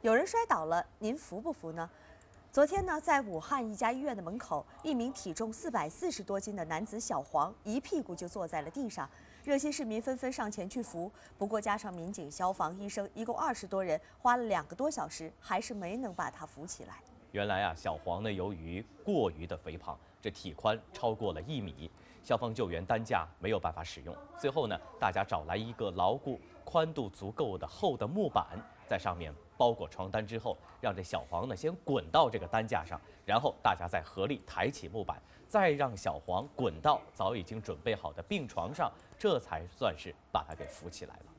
有人摔倒了，您服不服呢？昨天呢，在武汉一家医院的门口，一名体重440多斤的男子小黄一屁股就坐在了地上，热心市民纷纷上前去扶。不过，加上民警、消防、医生，一共20多人，花了2个多小时，还是没能把他扶起来。 原来啊，小黄呢由于过于的肥胖，这体宽超过了1米，消防救援担架没有办法使用。最后呢，大家找来一个牢固、宽度足够的厚的木板，在上面包裹床单之后，让这小黄呢先滚到这个担架上，然后大家再合力抬起木板，再让小黄滚到早已经准备好的病床上，这才算是把他给扶起来了。